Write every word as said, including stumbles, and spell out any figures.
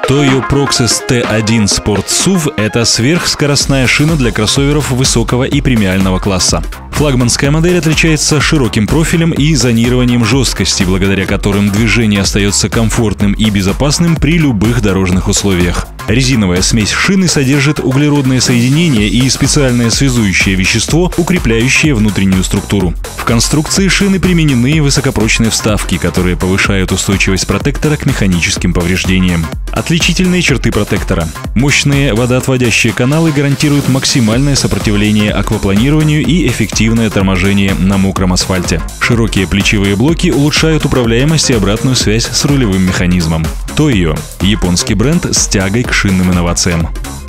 Toyo Proxys T один Sport эс ю ви – это сверхскоростная шина для кроссоверов высокого и премиального класса. Флагманская модель отличается широким профилем и зонированием жесткости, благодаря которым движение остается комфортным и безопасным при любых дорожных условиях. Резиновая смесь шины содержит углеродные соединения и специальное связующее вещество, укрепляющее внутреннюю структуру. В конструкции шины применены высокопрочные вставки, которые повышают устойчивость протектора к механическим повреждениям. Отличительные черты протектора. Мощные водоотводящие каналы гарантируют максимальное сопротивление аквапланированию и эффективное торможение на мокром асфальте. Широкие плечевые блоки улучшают управляемость и обратную связь с рулевым механизмом. Toyo – японский бренд с тягой к шинным инновациям.